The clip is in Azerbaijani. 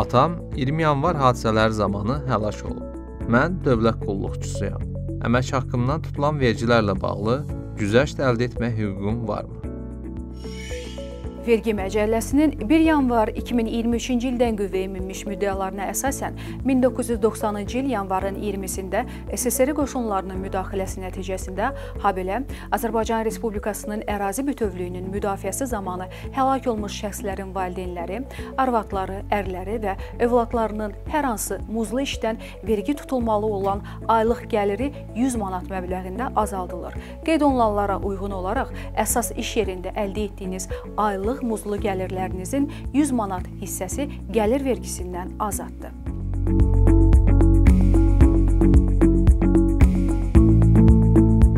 Atam 20 yanvar hadisələri zamanı həlak olub. Mən dövlət qulluqçusuyam. Əmək haqqımdan tutulan vergilərlə bağlı güzəşt əldə etmək hüququm varmı? Vergi Məcəlləsinin 1 yanvar 2023-cü ildən qüvvəyə minmiş müddəalarına əsasən 1990-cı il yanvarın 20-sində SSR qoşunlarının müdaxiləsi nəticəsində, habelə Azərbaycan Respublikasının ərazi bütövlüyünün müdafiəsi zamanı həlak olmuş şəxslərin valideynləri, arvadları, ərləri və övladlarının hər hansı muzlu işdən vergi tutulmalı olan aylıq gəliri 100 manat məbləğində azaldılır. Qeyd olunanlara uyğun olaraq əsas iş yerində əldə etdiyiniz aylıq muzlu gəlirlərinizin 100 manat hissəsi gəlir vergisindən azaddır.